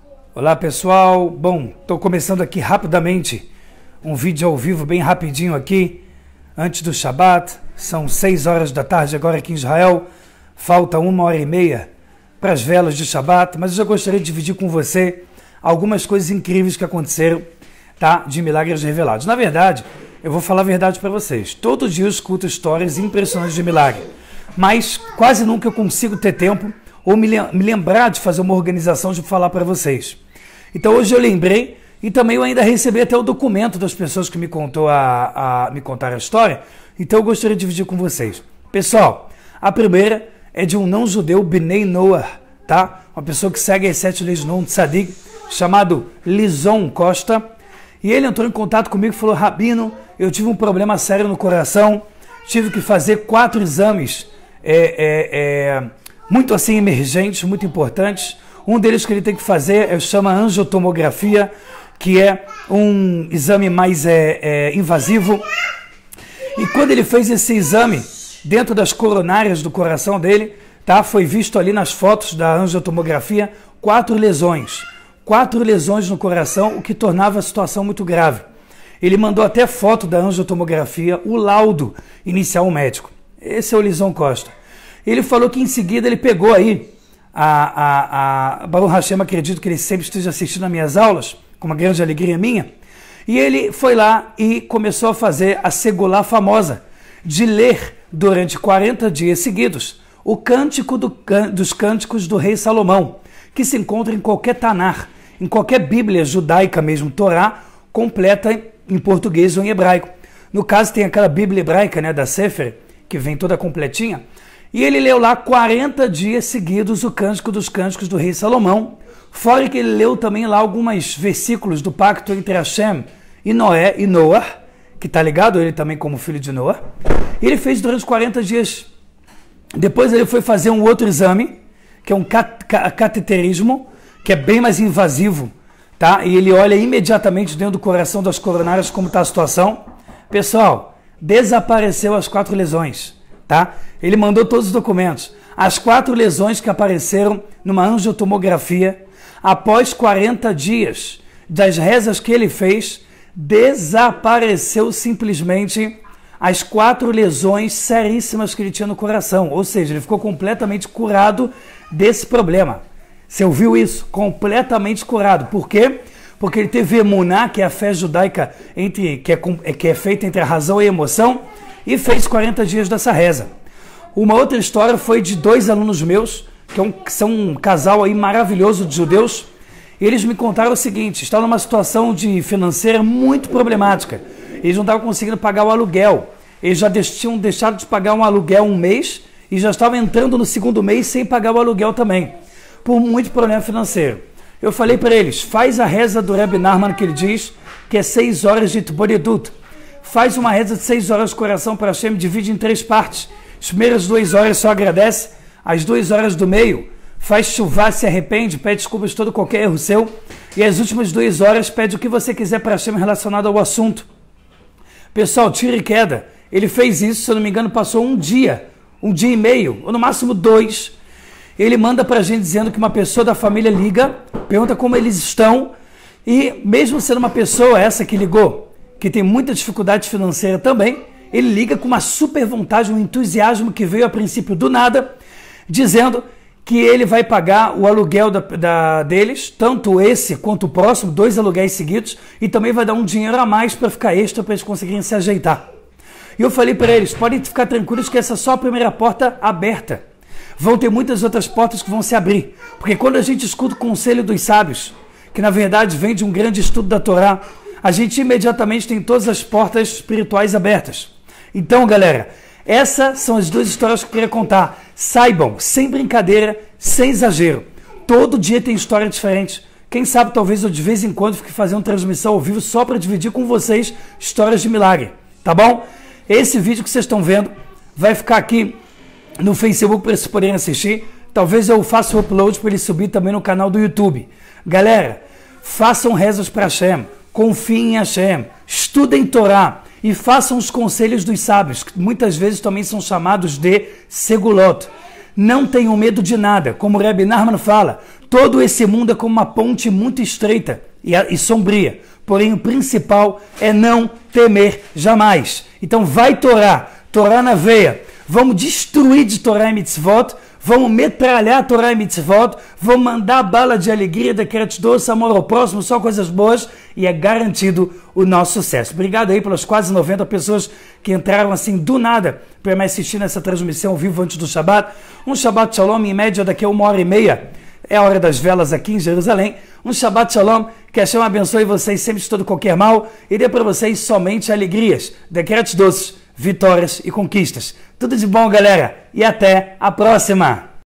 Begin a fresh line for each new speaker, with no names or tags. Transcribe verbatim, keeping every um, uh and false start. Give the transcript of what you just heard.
Olá pessoal, bom, estou começando aqui rapidamente um vídeo ao vivo bem rapidinho aqui, antes do Shabat, são seis horas da tarde agora aqui em Israel, falta uma hora e meia para as velas de Shabat, mas eu já gostaria de dividir com você algumas coisas incríveis que aconteceram, tá, de milagres revelados. Na verdade, eu vou falar a verdade para vocês, todo dia eu escuto histórias impressionantes de milagre, mas quase nunca eu consigo ter tempo ou me lembrar de fazer uma organização de falar para vocês. Então hoje eu lembrei e também eu ainda recebi até o documento das pessoas que me, contou a, a, me contaram a história, então eu gostaria de dividir com vocês. Pessoal, a primeira é de um não-judeu, Bnei Noah, tá? Uma pessoa que segue as sete leis do Tzadik, chamado Lison Costa, e ele entrou em contato comigo e falou: Rabino, eu tive um problema sério no coração, tive que fazer quatro exames é, é, é, muito assim emergentes, muito importantes. Um deles que ele tem que fazer é, chama angiotomografia, que é um exame mais é, é, invasivo. E quando ele fez esse exame, dentro das coronárias do coração dele, tá, foi visto ali nas fotos da angiotomografia, quatro lesões. Quatro lesões no coração, o que tornava a situação muito grave. Ele mandou até foto da angiotomografia, o laudo inicial médico. Esse é o Lison Costa. Ele falou que em seguida ele pegou aí, a, a, a Baruch Hashem, acredito que ele sempre esteja assistindo às minhas aulas, com uma grande alegria minha, e ele foi lá e começou a fazer a segulá famosa, de ler durante quarenta dias seguidos o cântico do, dos cânticos do rei Salomão, que se encontra em qualquer Tanar, em qualquer Bíblia judaica mesmo, Torá, completa em português ou em hebraico. No caso tem aquela Bíblia hebraica, né, da Sefer, que vem toda completinha, e ele leu lá quarenta dias seguidos o cântico dos cânticos do rei Salomão, fora que ele leu também lá alguns versículos do pacto entre Hashem e Noé e Noah, que está ligado ele também como filho de Noah. Ele fez durante quarenta dias. Depois ele foi fazer um outro exame, que é um cat cateterismo, que é bem mais invasivo, tá? E ele olha imediatamente dentro do coração das coronárias como está a situação. Pessoal, desapareceu as quatro lesões, tá? Ele mandou todos os documentos. As quatro lesões que apareceram numa angiotomografia, após quarenta dias das rezas que ele fez, desapareceu simplesmente as quatro lesões seríssimas que ele tinha no coração. Ou seja, ele ficou completamente curado desse problema. Você ouviu isso? Completamente curado. Por quê? Porque ele teve emuná, que é a fé judaica entre, que, é, que é feita entre a razão e a emoção, e fez quarenta dias dessa reza. Uma outra história foi de dois alunos meus, que, é um, que são um casal aí maravilhoso de judeus, e eles me contaram o seguinte: estavam numa situação de financeira muito problemática. Eles não estavam conseguindo pagar o aluguel. Eles já tinham deixado de pagar um aluguel um mês e já estavam entrando no segundo mês sem pagar o aluguel também, por muito problema financeiro. Eu falei para eles: faz a reza do Rebbe Nachman, que ele diz que é seis horas de Tboredut. Faz uma reza de seis horas de coração para Hashem, divide em três partes. As primeiras duas horas só agradece, as duas horas do meio faz chuvá, se arrepende, pede desculpas de todo qualquer erro seu, e as últimas duas horas pede o que você quiser para Hashem relacionado ao assunto. Pessoal, tira e queda. Ele fez isso, se eu não me engano, passou um dia, um dia e meio, ou no máximo dois. Ele manda para a gente dizendo que uma pessoa da família liga, pergunta como eles estão, e mesmo sendo uma pessoa essa que ligou, que tem muita dificuldade financeira também, ele liga com uma super vontade, um entusiasmo que veio a princípio do nada, dizendo que ele vai pagar o aluguel da, da, deles, tanto esse quanto o próximo, dois aluguéis seguidos, e também vai dar um dinheiro a mais para ficar extra, para eles conseguirem se ajeitar. E eu falei para eles: podem ficar tranquilos que essa é só a primeira porta aberta. Vão ter muitas outras portas que vão se abrir, porque quando a gente escuta o conselho dos sábios, que na verdade vem de um grande estudo da Torá, a gente imediatamente tem todas as portas espirituais abertas. Então, galera, essas são as duas histórias que eu queria contar. Saibam, sem brincadeira, sem exagero, todo dia tem história diferente. Quem sabe talvez eu de vez em quando fique fazendo transmissão ao vivo só para dividir com vocês histórias de milagre, tá bom? Esse vídeo que vocês estão vendo vai ficar aqui no Facebook para vocês poderem assistir. Talvez eu faça o upload para ele subir também no canal do YouTube. Galera, façam rezas para Hashem, confiem em Hashem, estudem Torá e façam os conselhos dos sábios, que muitas vezes também são chamados de segulot. Não tenham medo de nada, como o Rebbe Nachman fala, Todo esse mundo é como uma ponte muito estreita e, e sombria. Porém, o principal é não temer jamais. Então, vai Torá, Torá na veia. Vamos destruir de Torá e Mitzvot, vamos metralhar Torá e Mitzvot, vamos mandar bala de alegria, decretos doces, amor ao próximo, só coisas boas, e é garantido o nosso sucesso. Obrigado aí pelas quase noventa pessoas que entraram assim do nada para me assistir nessa transmissão ao vivo antes do Shabbat. Um Shabbat Shalom, em média, daqui a uma hora e meia. É a hora das velas aqui em Jerusalém. Um Shabbat Shalom, que Hashem abençoe vocês sempre de todo qualquer mal e dê para vocês somente alegrias, decretos doces, vitórias e conquistas. Tudo de bom, galera, e até a próxima!